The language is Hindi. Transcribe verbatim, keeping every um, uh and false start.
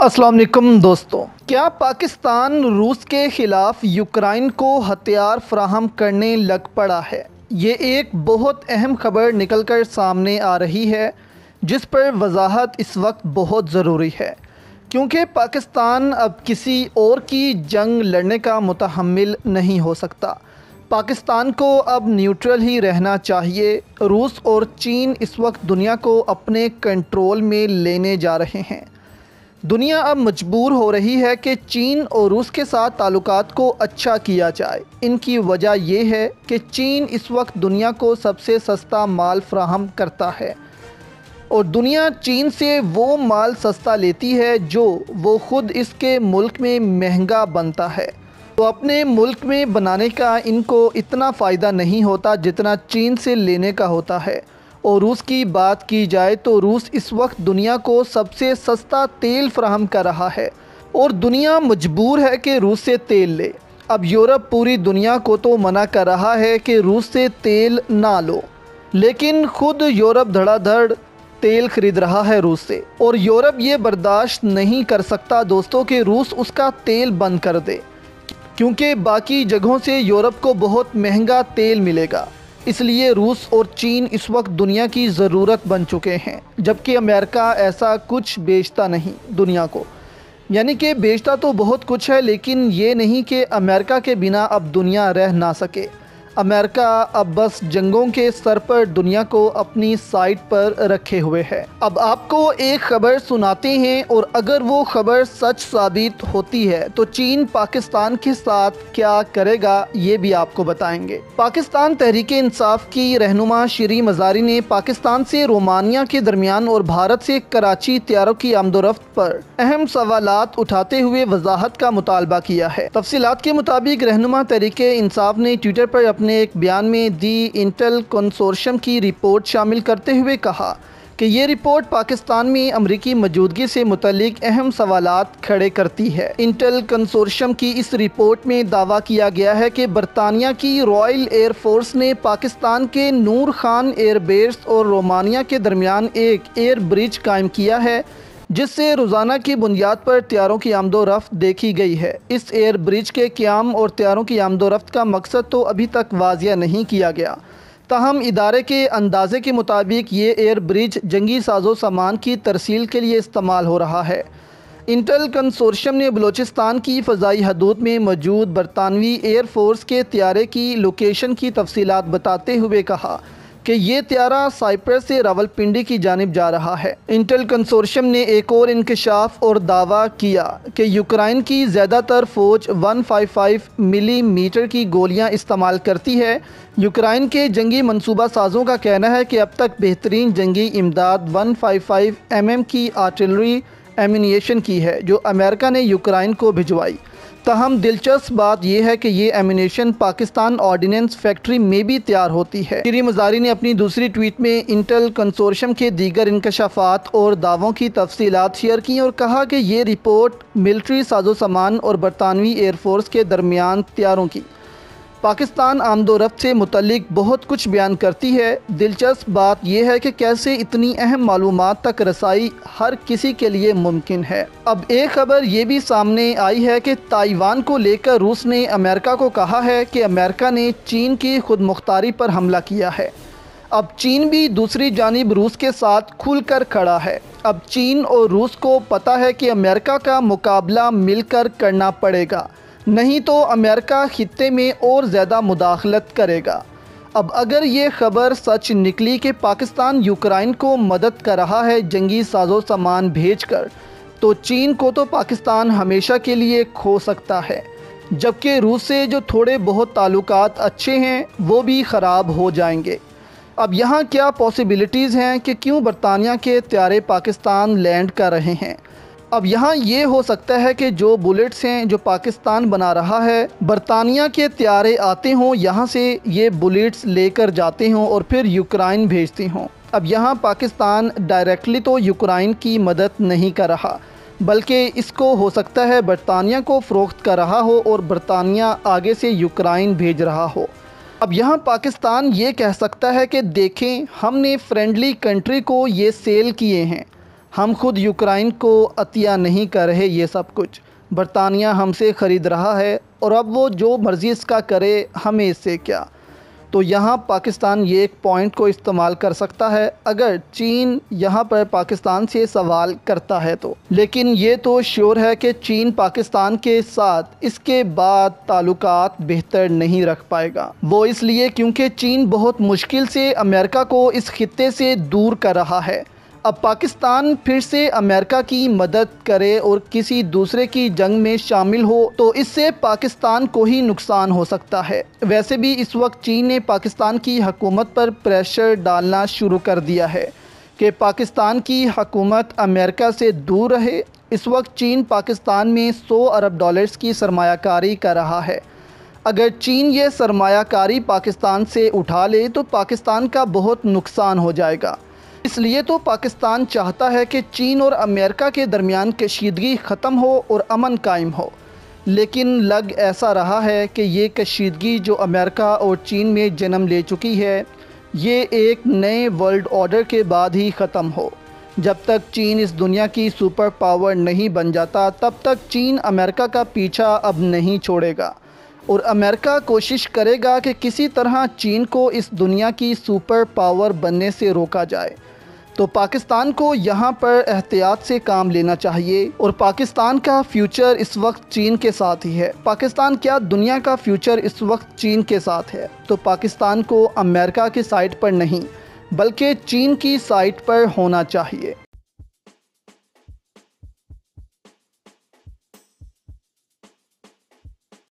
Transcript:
अस्सलाम वालेकुम दोस्तों, क्या पाकिस्तान रूस के ख़िलाफ़ यूक्रेन को हथियार फ़राहम करने लग पड़ा है? ये एक बहुत अहम खबर निकल कर सामने आ रही है जिस पर वजाहत इस वक्त बहुत ज़रूरी है, क्योंकि पाकिस्तान अब किसी और की जंग लड़ने का मुतहम्मिल नहीं हो सकता। पाकिस्तान को अब न्यूट्रल ही रहना चाहिए। रूस और चीन इस वक्त दुनिया को अपने कंट्रोल में लेने जा रहे हैं। दुनिया अब मजबूर हो रही है कि चीन और रूस के साथ ताल्लुकात को अच्छा किया जाए। इनकी वजह यह है कि चीन इस वक्त दुनिया को सबसे सस्ता माल फ्राहम करता है और दुनिया चीन से वो माल सस्ता लेती है जो वो ख़ुद इसके मुल्क में महंगा बनता है। तो अपने मुल्क में बनाने का इनको इतना फ़ायदा नहीं होता जितना चीन से लेने का होता है। और रूस की बात की जाए तो रूस इस वक्त दुनिया को सबसे सस्ता तेल फ्राहम कर रहा है और दुनिया मजबूर है कि रूस से तेल ले। अब यूरोप पूरी दुनिया को तो मना कर रहा है कि रूस से तेल ना लो, लेकिन ख़ुद यूरोप धड़ाधड़ तेल ख़रीद रहा है रूस से। और यूरोप ये बर्दाश्त नहीं कर सकता दोस्तों कि रूस उसका तेल बंद कर दे, क्योंकि बाकी जगहों से यूरोप को बहुत महंगा तेल मिलेगा। इसलिए रूस और चीन इस वक्त दुनिया की ज़रूरत बन चुके हैं, जबकि अमेरिका ऐसा कुछ बेचता नहीं दुनिया को। यानी कि बेचता तो बहुत कुछ है, लेकिन ये नहीं कि अमेरिका के बिना अब दुनिया रह ना सके। अमेरिका अब बस जंगों के सर पर दुनिया को अपनी साइड पर रखे हुए है। अब आपको एक खबर सुनाते हैं और अगर वो खबर सच साबित होती है तो चीन पाकिस्तान के साथ क्या करेगा ये भी आपको बताएंगे। पाकिस्तान तहरीक इंसाफ की रहनुमा शीरी मज़ारी ने पाकिस्तान से रोमानिया के दरमियान और भारत से कराची त्यारों की आमदोरफ्त पर अहम सवालात उठाते हुए वजाहत का मुतालबा किया है। तफसीलात के मुताबिक रहनुमा तहरीक इंसाफ ने ट्विटर पर अपने एक बयान में दी इंटेल कंसोर्शियम की रिपोर्ट शामिल करते हुए कहा कि ये रिपोर्ट पाकिस्तान में अमरीकी मौजूदगी से मुतल्लिक अहम सवालात खड़े करती है। इंटेल कंसोर्शियम की इस रिपोर्ट में दावा किया गया है कि बरतानिया की रॉयल एयर फोर्स ने पाकिस्तान के नूर खान एयरबेस और रोमानिया के दरमियान एक एयर ब्रिज कायम किया है, जिससे रोज़ाना की बुनियाद पर त्यारों की आमदोरफ्त देखी गई है। इस एयर ब्रिज के क़याम और त्यारों की आमदोरफ्त का मकसद तो अभी तक वाज़िया नहीं किया गया, ताहम इदारे के अंदाज़े के मुताबिक ये एयर ब्रिज जंगी साजो सामान की तरसील के लिए इस्तेमाल हो रहा है। इंटेल कंसोर्शियम ने बलूचिस्तान की फ़ज़ाई हदूद में मौजूद बरतानवी एयर फोर्स के त्यारे की लोकेशन की तफसीलात बताते हुए कहा कि ये त्यारा साइप्रस से रावलपिंडी की जानिब जा रहा है। इंटेल कंसोर्शियम ने एक और इंकशाफ और दावा किया कि यूक्रेन की ज़्यादातर फ़ौज एक सौ पचपन मिलीमीटर की गोलियां इस्तेमाल करती है। यूक्रेन के जंगी मनसूबा साजों का कहना है कि अब तक बेहतरीन जंगी इमदाद एक सौ पचपन एम एम की आर्टिलरी एम्यूनिशन की है, जो अमेरिका ने यूक्रेन को भिजवाई। ताहम दिलचस्प बात यह है कि ये एम्यूनेशन पाकिस्तान ऑर्डिनेंस फैक्ट्री में भी तैयार होती है। शीरी मज़ारी ने अपनी दूसरी ट्वीट में इंटेल कंसोर्शियम के दीगर इंकशाफात और दावों की तफसीलात शेयर की और कहा कि ये रिपोर्ट मिलिट्री साजो सामान और बरतानवी एयरफोर्स के दरमियान तैयारों की पाकिस्तान आमदोरफ्त से मुतल्लिक बहुत कुछ बयान करती है। दिलचस्प बात यह है कि कैसे इतनी अहम मालूमात तक रसाई हर किसी के लिए मुमकिन है। अब एक खबर ये भी सामने आई है कि ताइवान को लेकर रूस ने अमेरिका को कहा है कि अमेरिका ने चीन की खुद मुख्तारी पर हमला किया है। अब चीन भी दूसरी जानिब रूस के साथ खुलकर खड़ा है। अब चीन और रूस को पता है कि अमेरिका का मुकाबला मिलकर करना पड़ेगा, नहीं तो अमेरिका खित्ते में और ज़्यादा मुदाखलत करेगा। अब अगर ये ख़बर सच निकली कि पाकिस्तान यूक्रेन को मदद कर रहा है जंगी साजो सामान भेजकर, तो चीन को तो पाकिस्तान हमेशा के लिए खो सकता है, जबकि रूस से जो थोड़े बहुत ताल्लुकात अच्छे हैं वो भी ख़राब हो जाएंगे। अब यहाँ क्या पॉसिबिलिटीज़ हैं कि क्यों बरतानिया के त्यारे पाकिस्तान लैंड कर रहे हैं? अब यहाँ ये हो सकता है कि जो बुलेट्स हैं जो पाकिस्तान बना रहा है, बरतानिया के त्यारे आते हों, यहाँ से ये बुलेट्स लेकर जाते हों और फिर यूक्रेन भेजते हों। अब यहाँ पाकिस्तान डायरेक्टली तो यूक्रेन की मदद नहीं कर रहा, बल्कि इसको हो सकता है बरतानिया को फ़रोख्त कर रहा हो और बरतानिया आगे से यूक्रेन भेज रहा हो। अब यहाँ पाकिस्तान ये कह सकता है कि देखें, हमने फ्रेंडली कंट्री को ये सेल किए हैं, हम खुद यूक्रेन को अतिया नहीं कर रहे, ये सब कुछ बरतानिया हमसे ख़रीद रहा है और अब वो जो मर्ज़ी इसका करे, हमें इससे क्या। तो यहाँ पाकिस्तान ये एक पॉइंट को इस्तेमाल कर सकता है अगर चीन यहाँ पर पाकिस्तान से सवाल करता है तो। लेकिन ये तो श्योर है कि चीन पाकिस्तान के साथ इसके बाद ताल्लुकात बेहतर नहीं रख पाएगा। वो इसलिए क्योंकि चीन बहुत मुश्किल से अमेरिका को इस खित्ते से दूर कर रहा है। अब पाकिस्तान फिर से अमेरिका की मदद करे और किसी दूसरे की जंग में शामिल हो तो इससे पाकिस्तान को ही नुकसान हो सकता है। वैसे भी इस वक्त चीन ने पाकिस्तान की हुकूमत पर प्रेशर डालना शुरू कर दिया है कि पाकिस्तान की हुकूमत अमेरिका से दूर रहे। इस वक्त चीन पाकिस्तान में सौ अरब डॉलर्स की सरमायाकारी कर रहा है। अगर चीन ये सरमायाकारी पाकिस्तान से उठा ले तो पाकिस्तान का बहुत नुकसान हो जाएगा। इसलिए तो पाकिस्तान चाहता है कि चीन और अमेरिका के दरमियान कशीदगी ख़त्म हो और अमन कायम हो। लेकिन लग ऐसा रहा है कि ये कशीदगी जो अमेरिका और चीन में जन्म ले चुकी है, ये एक नए वर्ल्ड ऑर्डर के बाद ही ख़त्म हो। जब तक चीन इस दुनिया की सुपर पावर नहीं बन जाता, तब तक चीन अमेरिका का पीछा अब नहीं छोड़ेगा और अमेरिका कोशिश करेगा कि किसी तरह चीन को इस दुनिया की सुपर पावर बनने से रोका जाए। तो पाकिस्तान को यहाँ पर एहतियात से काम लेना चाहिए और पाकिस्तान का फ्यूचर इस वक्त चीन के साथ ही है। पाकिस्तान क्या, दुनिया का फ्यूचर इस वक्त चीन के साथ है। तो पाकिस्तान को अमेरिका की साइड पर नहीं बल्कि चीन की साइड पर होना चाहिए।